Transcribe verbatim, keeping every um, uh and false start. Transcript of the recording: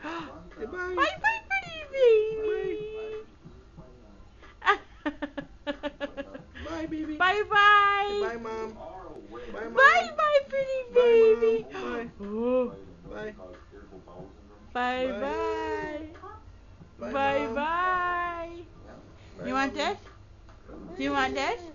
Say bye. Bye bye, pretty baby. Bye, baby. Bye Say bye. bye, mom. Bye, mom. Bye bye, pretty Bye, mom. baby. Bye. Oh. Bye. Bye Bye. bye. Bye, Bye mom. bye. Bye, You want mommy. this? Do you want this?